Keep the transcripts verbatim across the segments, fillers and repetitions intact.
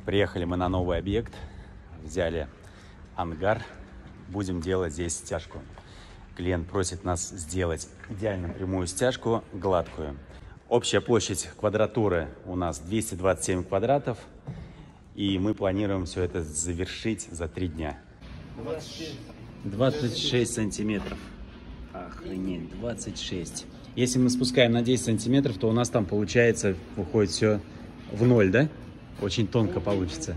Приехали мы на новый объект, взяли ангар, будем делать здесь стяжку. Клиент просит нас сделать идеально прямую стяжку, гладкую. Общая площадь квадратуры у нас двести двадцать семь квадратов, и мы планируем все это завершить за три дня. двадцать шесть сантиметров. Охренеть, двадцать шесть. Если мы спускаем на десять сантиметров, то у нас там получается, выходит все в ноль, да? Очень тонко получится.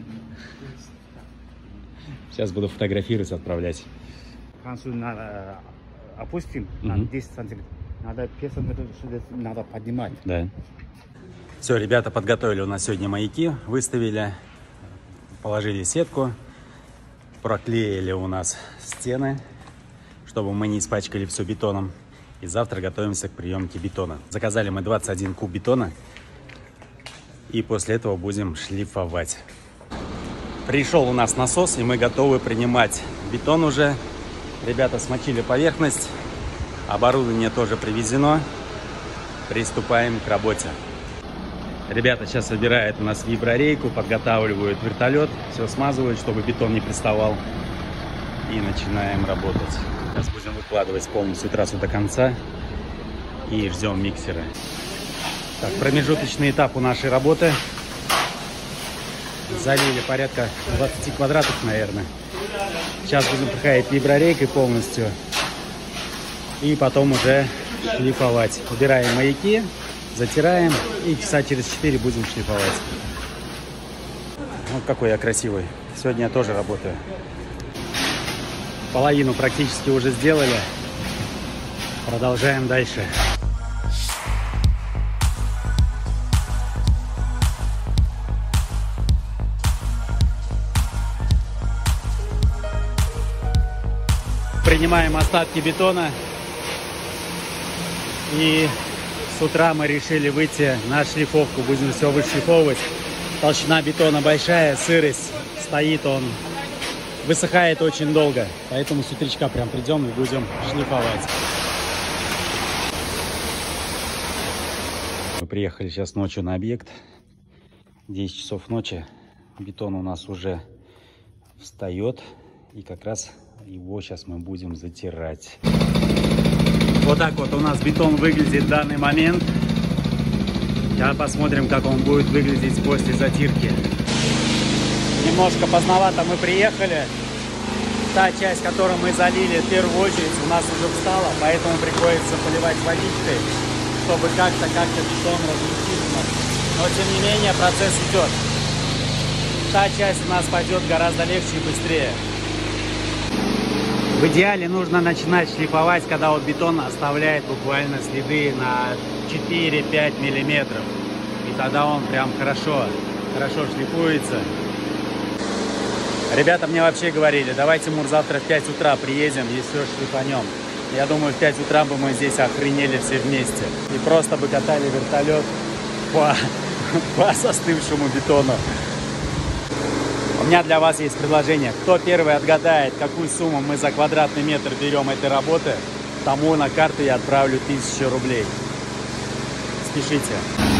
Сейчас буду фотографировать, отправлять. Консуль надо опустим на десять сантиметров. Надо пять сантиметров надо поднимать. Да. Все, ребята подготовили у нас сегодня маяки, выставили, положили сетку, проклеили у нас стены, чтобы мы не испачкали все бетоном. И завтра готовимся к приемке бетона. Заказали мы двадцать один куб бетона. И после этого будем шлифовать. Пришел у нас насос, и мы готовы принимать бетон уже. Ребята смочили поверхность. Оборудование тоже привезено. Приступаем к работе. Ребята сейчас собирают у нас виброрейку, подготавливают вертолет. Все смазывают, чтобы бетон не приставал. И начинаем работать. Сейчас будем выкладывать полностью трассу до конца. И ждем миксера. Так, промежуточный этап у нашей работы. Залили порядка двадцати квадратов, наверное. Сейчас будем проходить виброрейкой полностью. И потом уже шлифовать. Убираем маяки, затираем. И часа через четыре будем шлифовать. Вот какой я красивый. Сегодня я тоже работаю. Половину практически уже сделали. Продолжаем дальше. Принимаем остатки бетона. И с утра мы решили выйти на шлифовку. Будем все вышлифовывать. Толщина бетона большая, сырость стоит, он высыхает очень долго. Поэтому с утречка прям придем и будем шлифовать. Мы приехали сейчас ночью на объект. десять часов ночи. Бетон у нас уже встает. И как раз его сейчас мы будем затирать. Вот так вот у нас бетон выглядит в данный момент. Сейчас посмотрим, как он будет выглядеть после затирки. Немножко поздновато мы приехали. Та часть, которую мы залили в первую очередь, у нас уже встала, поэтому приходится поливать водичкой, чтобы как-то как-то бетон разместить. Но тем не менее процесс идет. Та часть у нас пойдет гораздо легче и быстрее. В идеале нужно начинать шлифовать, когда вот бетон оставляет буквально следы на четыре-пять миллиметров. И тогда он прям хорошо, хорошо шлифуется. Ребята мне вообще говорили, давайте, Мур, завтра в пять утра приедем и все шлифанем. Я думаю, в пять утра бы мы здесь охренели все вместе. И просто бы катали вертолет по, по застывшему бетону. У меня для вас есть предложение. Кто первый отгадает, какую сумму мы за квадратный метр берем этой работы, тому на карту я отправлю тысячу рублей. Спешите.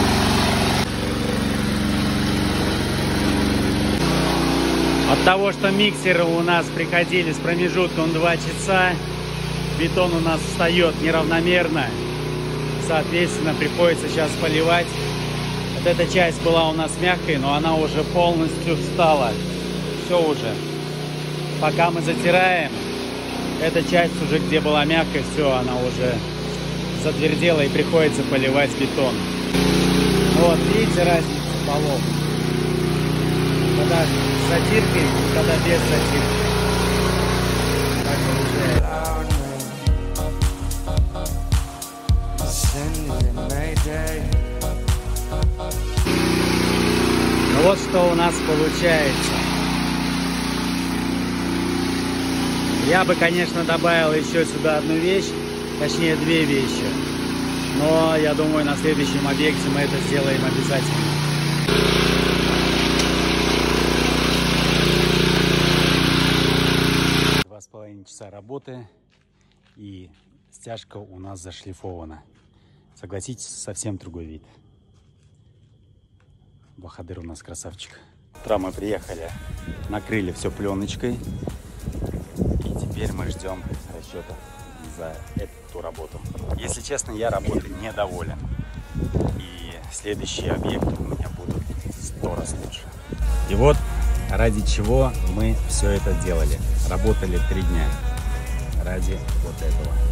От того, что миксеры у нас приходили с промежутком два часа, бетон у нас встает неравномерно. Соответственно, приходится сейчас поливать. Вот эта часть была у нас мягкой, но она уже полностью встала. Все уже. Пока мы затираем, эта часть уже, где была мягкая, все, она уже затвердела и приходится поливать бетон. Вот, видите разницу полов? Когда с затиркой, когда без затирки. Так получается. Ну вот что у нас получается. Я бы, конечно, добавил еще сюда одну вещь, точнее две вещи. Но я думаю, на следующем объекте мы это сделаем обязательно. Два с половиной часа работы, и стяжка у нас зашлифована. Согласитесь, совсем другой вид. Бахадыр у нас красавчик. утра мы приехали, накрыли все пленочкой. И теперь мы ждем расчета за эту работу. Если честно, я работой недоволен. И следующие объекты у меня будут в сто раз лучше. И вот ради чего мы все это делали. Работали три дня. Ради вот этого.